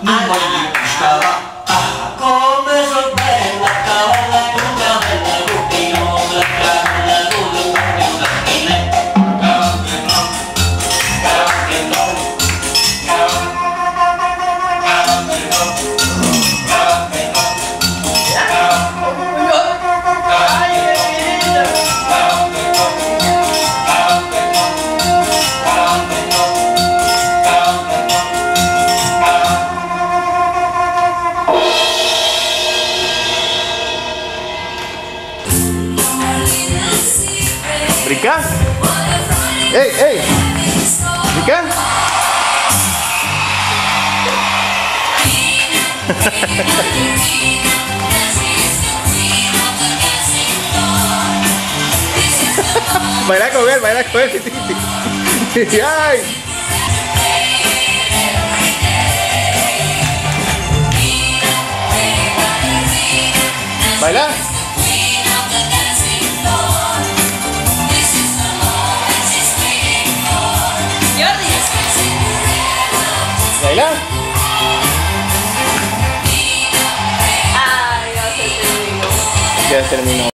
me gustaba. Cómo me sorprende acabar la puta de la rutina, la Rika, hey, Rika. Baila con él, Titi. Ay. Baila. Baila. Ay, ya se terminó. Ya terminó.